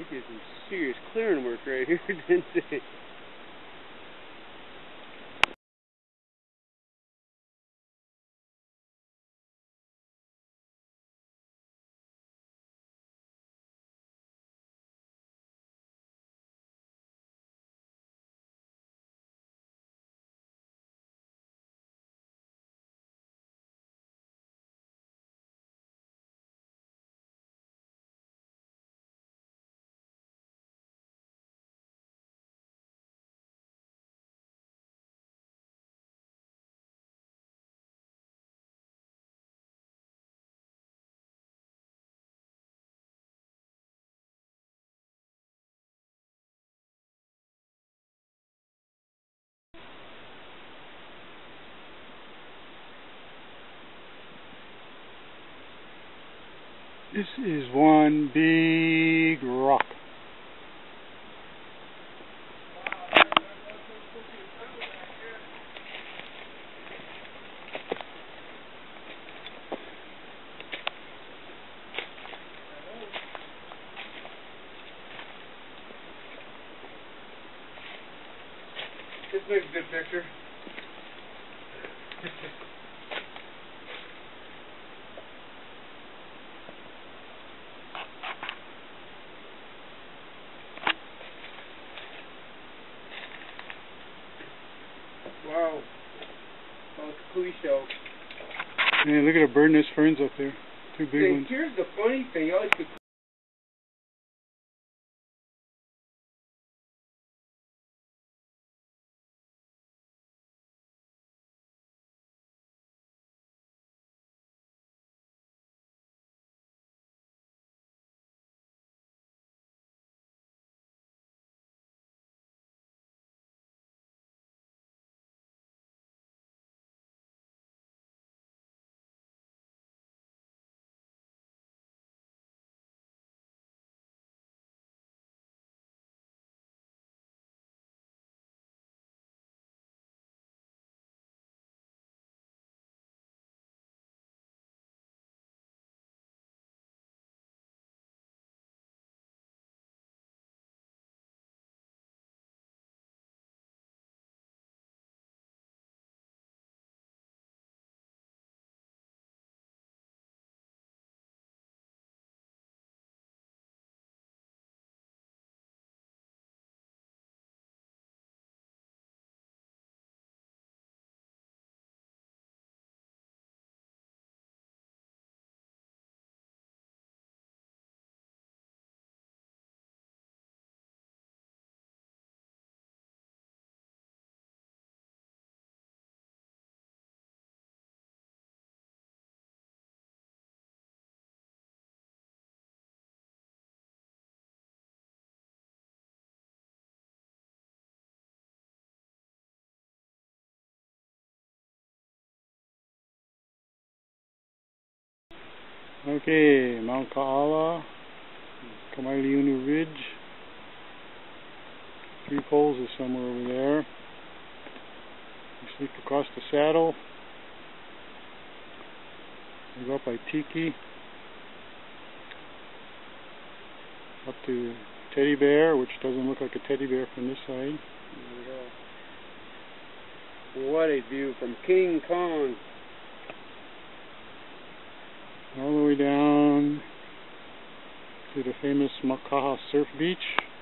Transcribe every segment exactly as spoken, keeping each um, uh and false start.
did some serious clearing work right here, didn't they? This is one big rock. This makes a good picture. Wow. Oh, it's a cootie shell. Yeah, look at the bird nest ferns up there. Two big See, ones. here's the funny thing. I like to Okay, Mount Kaala, Kamailiunu Ridge. Three poles is somewhere over there. We sleep across the saddle. We go up by Tiki. Up to Teddy Bear, which doesn't look like a teddy bear from this side. What a view from King Kong. All the way down to the famous Makaha Surf Beach.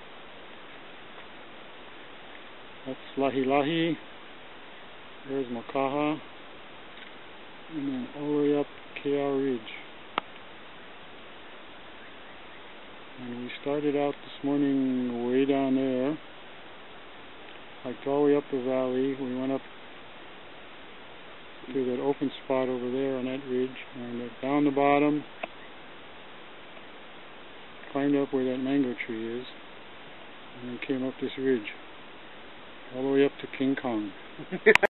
That's Lahi Lahi. There's Makaha. And then all the way up Keao Ridge. And we started out this morning way down there. Hiked all the way up the valley. We went up to that open spot over there on that ridge, and down the bottom, climbed up where that mango tree is, and then came up this ridge, all the way up to King Kong.